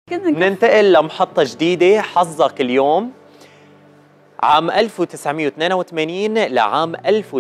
ننتقل لمحطة جديدة. حظك اليوم عام 1982 لعام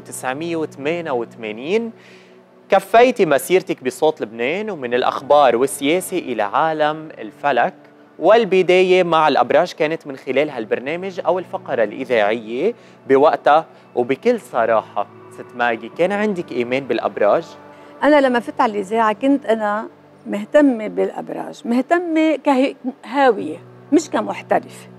1988 كفيتي مسيرتك بصوت لبنان ومن الأخبار والسياسة إلى عالم الفلك، والبداية مع الأبراج كانت من خلال هالبرنامج أو الفقرة الإذاعية بوقتها. وبكل صراحة ست ماجي، كان عندك إيمان بالأبراج؟ أنا لما فت على الإذاعة كنت أنا مهتمة بالأبراج، مهتمة كهاوية مش كمحترف.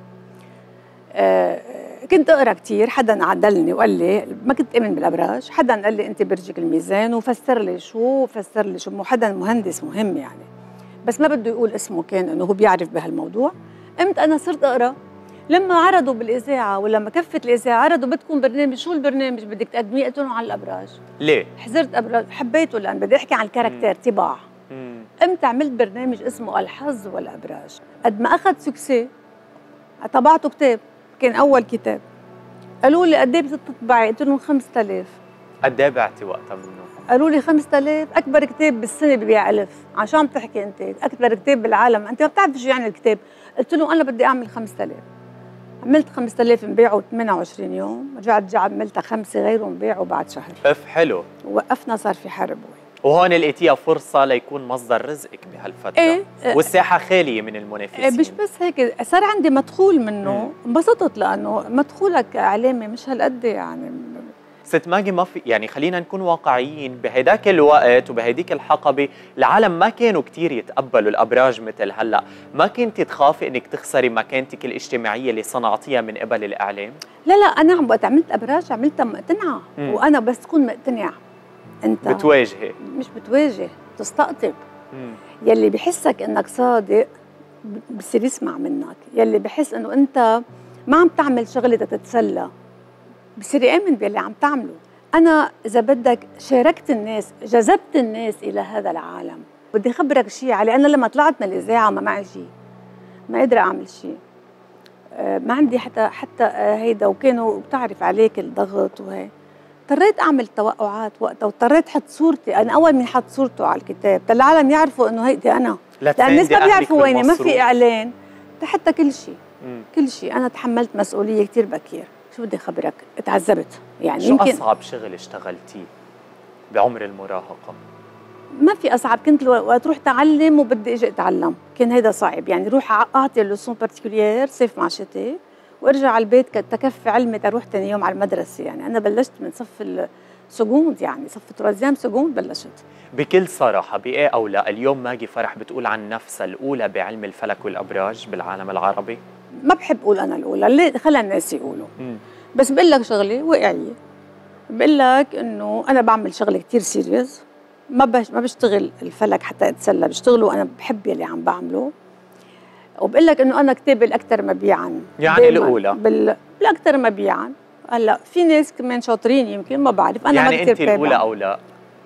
كنت أقرأ كتير، حدا عدلني وقال لي ما كنت أؤمن بالأبراج، حدا قال لي أنت برجك الميزان وفسر لي شو حدا مهندس مهم يعني، بس ما بده يقول اسمه، كان إنه هو بيعرف بهالموضوع. قمت أنا صرت أقرأ. لما عرضوا بالإذاعة ولما كفت الإذاعة عرضوا بدكم برنامج، شو البرنامج بدك تقدميه؟ قلت لهم على الأبراج. ليه؟ حزرت أبراج، حبيته لأن بدي أحكي عن الكاركتير طباع. قمت عملت برنامج اسمه الحظ والأبراج. قد ما أخذ سكسي طبعته كتاب، كان أول كتاب. قالوا لي قد ايه بتطبعي؟ قلت لهم 5000. قد ايه بعتي وقتها منه؟ قالوا لي 5000. أكبر كتاب بالسنة ببيع 1000. عن شو عم تحكي أنت؟ أكبر كتاب بالعالم، أنت ما بتعرفي شو يعني الكتاب. قلت لهم أنا بدي أعمل 5000. عملت 5000 انباعوا 28 يوم، رجعت عملتها 5 غيرهم انباعوا بعد شهر. حلو. وقفنا، صار في حرب. وهون لقيتيها فرصة ليكون مصدر رزقك بهالفترة. إيه؟ والساحة خالية من المنافسين. مش بس هيك، صار عندي مدخول منه، انبسطت لأنه مدخولك إعلامي مش هالقد يعني. ست ماجي، ما في يعني، خلينا نكون واقعيين، بهداك الوقت وبهديك الحقبة العالم ما كانوا كتير يتقبلوا الأبراج مثل هلأ. ما كنتي تخافي إنك تخسري مكانتك الاجتماعية اللي صنعتيها من قبل الإعلام؟ لا أنا وقت عملت أبراج عملتها مقتنعة. وأنا بس تكون مقتنع أنت بتواجهي، مش بتواجه، تستقطب. يلي بحسك إنك صادق بصير يسمع منك، يلي بحس إنه أنت ما عم تعمل شغلة تتسلى بصير يآمن باللي عم تعمله. أنا إذا بدك شاركت الناس، جذبت الناس إلى هذا العالم. بدي أخبرك شيء علي، أنا لما طلعت من الإذاعة ما معي شيء، ما قادرة أعمل شيء، ما عندي حتى هيدا، وكانوا بتعرف عليك الضغط وهي. اضطريت أعمل توقعات وقتها، واضطريت أحط صورتي. أنا أول من حط صورته على الكتاب العالم يعرفوا إنه هيدي أنا، لأن الناس ما بيعرفوا ويني، ما في إعلان حتى كل شيء. كل شيء أنا تحملت مسؤولية كتير بكير. شو بدي أخبرك، اتعذبت يعني. شو أصعب شغل اشتغلتيه بعمر المراهقة؟ ما في أصعب. كنت وقت روح تعلم وبدي أجي أتعلم كان هيدا صعب يعني. روح أعطي لسون بارتيكولير صيف مع شتاء، وارجع على البيت تكفي علمي تروح ثاني يوم على المدرسة. يعني أنا بلشت من صف السكوند، يعني صف تروازيام سكوند بلشت. بكل صراحة، بإيه أو لا اليوم ماجي فرح بتقول عن نفسها الأولى بعلم الفلك والأبراج بالعالم العربي؟ ما بحب أقول أنا الأولى، ليه؟ خلى الناس يقولوا. بس بقول لك شغلة واقعية، بقول لك إنه أنا بعمل شغلة كتير سيريس. ما بشتغل الفلك حتى أتسلى، بشتغله وأنا بحب يلي عم بعمله. وبقول لك إنه أنا كتابي الأكثر مبيعاً، يعني الأولى بالأكثر مبيعاً. هلا في ناس كمان شاطرين يمكن، ما بعرف أنا. يعني ما أنت الأولى أو لا؟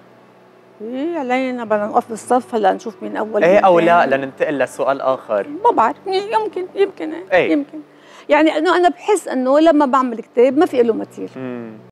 إيه علينا بدنا نوقف بالصف هلا نشوف مين أول. إيه أو لا لننتقل لسؤال آخر. ما بعرف، يمكن يعني إنه أنا بحس إنه لما بعمل كتاب ما في له مثيل.